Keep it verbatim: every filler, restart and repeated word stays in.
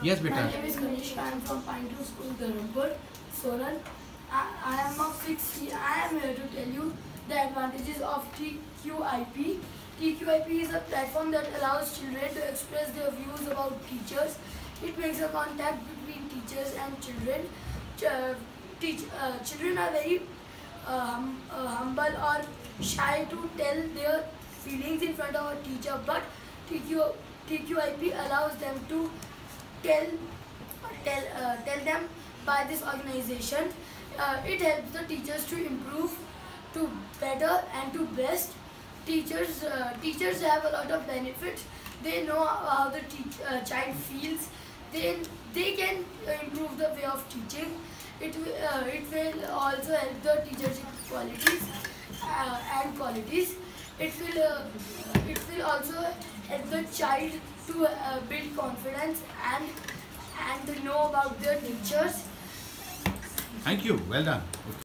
Yes, My beta. name is Kanishka. I am from Pine Tree School, Dharampur, Solan. I, I am a fixed. I am here to tell you the advantages of T Q I P. T Q I P is a platform that allows children to express their views about teachers. It makes a contact between teachers and children. Ch uh, teach, uh, children are very uh, hum, uh, humble or shy to tell their feelings in front of a teacher, but T Q, T Q I P allows them to tell tell uh, tell them by this organization. Uh, it helps the teachers to improve to better and to best. Teachers uh, teachers have a lot of benefits. They know how the teach, uh, child feels. Then they can uh, improve the way of teaching. It will uh, it will also help the teachers qualities uh, and qualities. It will uh, it will also help the child to uh, build confidence and and to know about their teachers. Thank you. Well done.